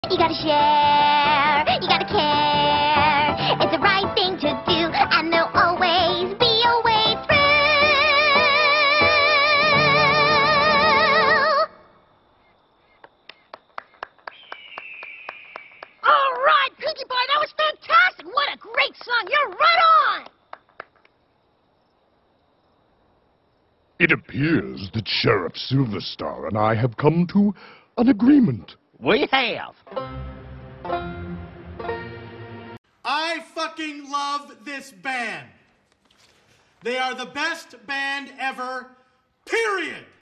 You gotta share, you gotta care. It's the right thing to do, and there'll always be a way through. All right, Pinkie Pie, that was fantastic. What a great song. You're right on. It appears that Sheriff Silverstar and I have come to an agreement. We have. I fucking love this band. They are the best band ever, period.